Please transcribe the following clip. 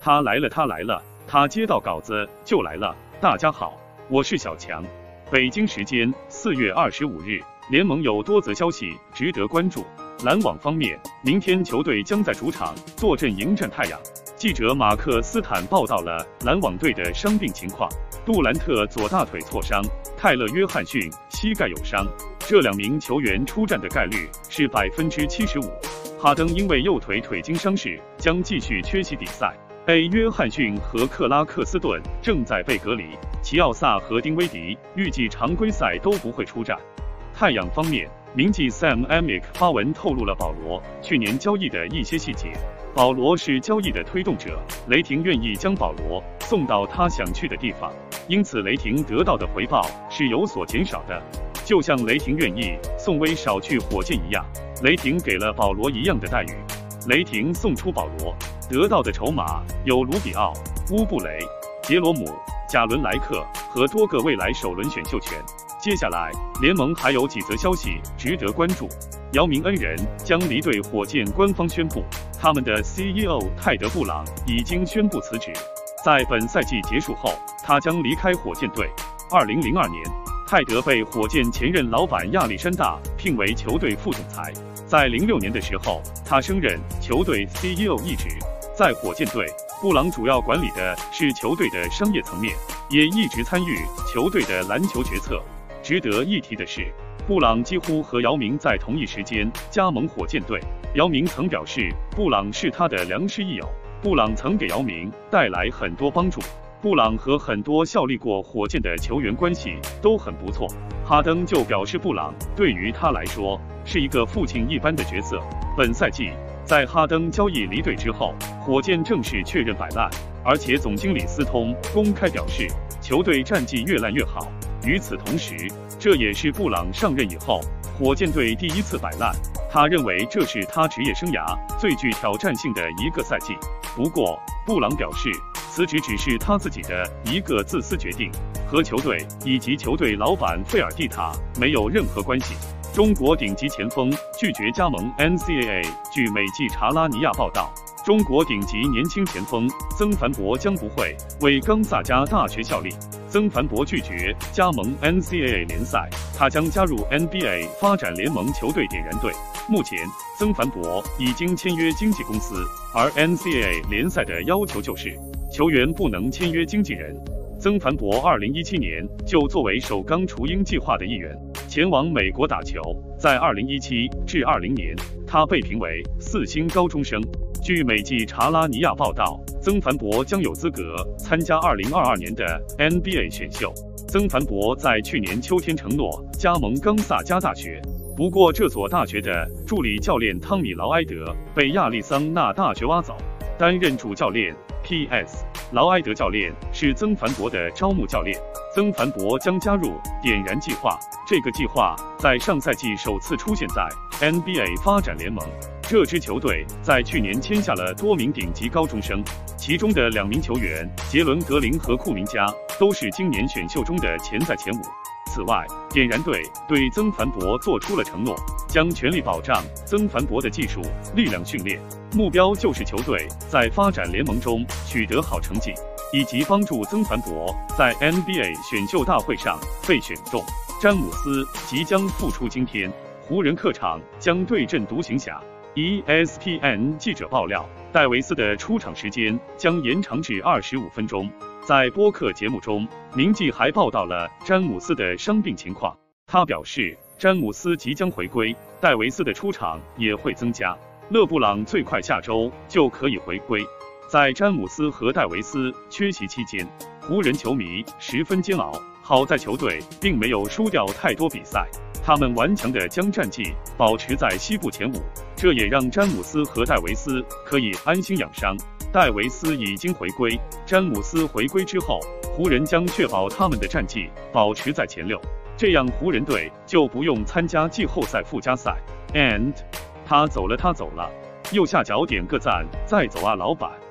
他来了，他来了，他接到稿子就来了。大家好，我是小强。北京时间4月25日，联盟有多则消息值得关注。篮网方面，明天球队将在主场坐镇迎战太阳。记者马克斯坦报道了篮网队的伤病情况：杜兰特左大腿挫伤，泰勒·约翰逊膝盖有伤，这2名球员出战的概率是75%。哈登因为右腿腿筋伤势，将继续缺席比赛。约翰逊和克拉克斯顿正在被隔离，齐奥萨和丁威迪预计常规赛都不会出战。太阳方面，名记 Sam Amick 发文透露了保罗去年交易的一些细节。保罗是交易的推动者，雷霆愿意将保罗送到他想去的地方，因此雷霆得到的回报是有所减少的，就像雷霆愿意送威少去火箭一样，雷霆给了保罗一样的待遇。雷霆送出保罗，得到的筹码有卢比奥、乌布雷、杰罗姆、贾伦莱克和多个未来首轮选秀权。接下来，联盟还有几则消息值得关注。姚明恩人将离队，火箭官方宣布，他们的 CEO 泰德·布朗已经宣布辞职。在本赛季结束后，他将离开火箭队。2002年，泰德被火箭前任老板亚历山大聘为球队副总裁。在06年的时候，他升任球队 CEO 一职。在火箭队，布朗主要管理的是球队的商业层面，也一直参与球队的篮球决策。值得一提的是，布朗几乎和姚明在同一时间加盟火箭队。姚明曾表示，布朗是他的良师益友，布朗曾给姚明带来很多帮助。布朗和很多效力过火箭的球员关系都很不错。哈登就表示，布朗对于他来说是一个父亲一般的角色。本赛季，在哈登交易离队之后，火箭正式确认摆烂，而且总经理斯通公开表示，球队战绩越烂越好。与此同时，这也是布朗上任以后火箭队第一次摆烂。他认为这是他职业生涯最具挑战性的一个赛季。不过，布朗表示，辞职只是他自己的一个自私决定，和球队以及球队老板费尔蒂塔没有任何关系。中国顶级前锋拒绝加盟 NCAA。据美记查拉尼亚报道，中国顶级年轻前锋曾凡博将不会为冈萨加大学效力。曾凡博拒绝加盟 NCAA 联赛，他将加入 NBA 发展联盟球队点燃队。目前，曾凡博已经签约经纪公司，而 NCAA 联赛的要求就是球员不能签约经纪人。曾凡博2017年就作为首钢雏鹰计划的一员前往美国打球，在2017至20年，他被评为4星高中生。据美记查拉尼亚报道，曾凡博将有资格参加2022年的 NBA 选秀。曾凡博在去年秋天承诺加盟冈萨加大学，不过这所大学的助理教练汤米·劳埃德被亚利桑那大学挖走，担任主教练。P.S. 劳埃德教练是曾凡博的招募教练。曾凡博将加入点燃计划，这个计划在上赛季首次出现在 NBA 发展联盟。这支球队在去年签下了多名顶级高中生，其中的2名球员杰伦·格林和库明加都是今年选秀中的潜在前5。此外，点燃队对曾凡博做出了承诺，将全力保障曾凡博的技术力量训练，目标就是球队在发展联盟中取得好成绩，以及帮助曾凡博在 NBA 选秀大会上被选中。詹姆斯即将复出，今天湖人客场将对阵独行侠。ESPN 记者爆料，戴维斯的出场时间将延长至25分钟。在播客节目中，名记还报道了詹姆斯的伤病情况。他表示，詹姆斯即将回归，戴维斯的出场也会增加。勒布朗最快下周就可以回归。在詹姆斯和戴维斯缺席期间，湖人球迷十分煎熬。好在球队并没有输掉太多比赛，他们顽强地将战绩保持在西部前5，这也让詹姆斯和戴维斯可以安心养伤。戴维斯已经回归，詹姆斯回归之后，湖人将确保他们的战绩保持在前6，这样湖人队就不用参加季后赛附加赛。And 他走了，他走了。右下角点个赞，再走啊，老板。